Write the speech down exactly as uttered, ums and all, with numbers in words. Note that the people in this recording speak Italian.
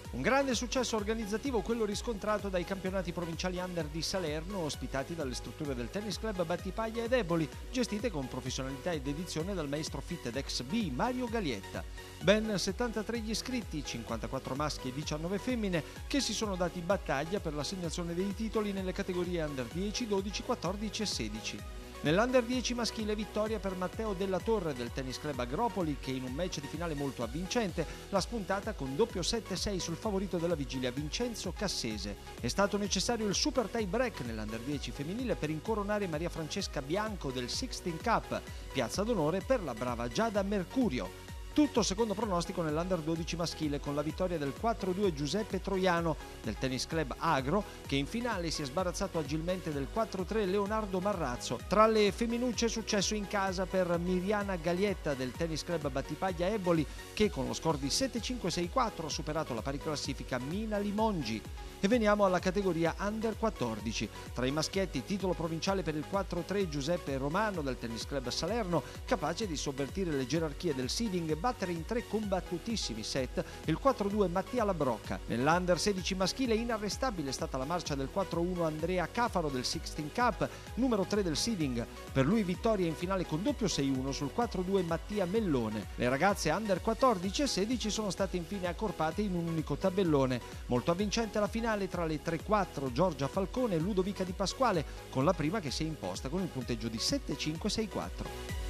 Un grande successo organizzativo quello riscontrato dai campionati provinciali under di Salerno, ospitati dalle strutture del Tennis Club Battipaglia ed Eboli, gestite con professionalità ed dedizione dal maestro Fitted ex B Mario Galietta. Ben settantatré gli iscritti, cinquantaquattro maschi e diciannove femmine, che si sono dati battaglia per l'assegnazione dei titoli nelle categorie under dieci, dodici, quattordici e sedici. Nell'Under dieci maschile vittoria per Matteo Della Torre del Tennis Club Agropoli, che in un match di finale molto avvincente l'ha spuntata con doppio sette sei sul favorito della vigilia Vincenzo Cassese. È stato necessario il super tie break nell'Under dieci femminile per incoronare Maria Francesca Bianco del Sixteen Cup, piazza d'onore per la brava Giada Mercurio. Tutto secondo pronostico nell'Under dodici maschile, con la vittoria del quattro due Giuseppe Troiano del Tennis Club Agro, che in finale si è sbarazzato agilmente del quattro tre Leonardo Marrazzo. Tra le femminucce successo in casa per Miriana Galietta del Tennis Club Battipaglia Eboli, che con lo score di sette cinque sei quattro ha superato la pari classifica Mina Limongi. E veniamo alla categoria Under quattordici. Tra i maschietti, titolo provinciale per il quattro tre Giuseppe Romano del Tennis Club Salerno, capace di sovvertire le gerarchie del seeding e battere in tre combattutissimi set il quattro due Mattia Labrocca. Nell'Under sedici maschile inarrestabile è stata la marcia del quattro uno Andrea Cafaro del Sixteen Cup, numero tre del seeding. Per lui vittoria in finale con doppio sei uno sul quattro due Mattia Mellone. Le ragazze Under quattordici e sedici sono state infine accorpate in un unico tabellone. Molto avvincente la finale tra le tre quattro Giorgia Falcone e Ludovica Di Pasquale, con la prima che si è imposta con il punteggio di sette cinque sei quattro.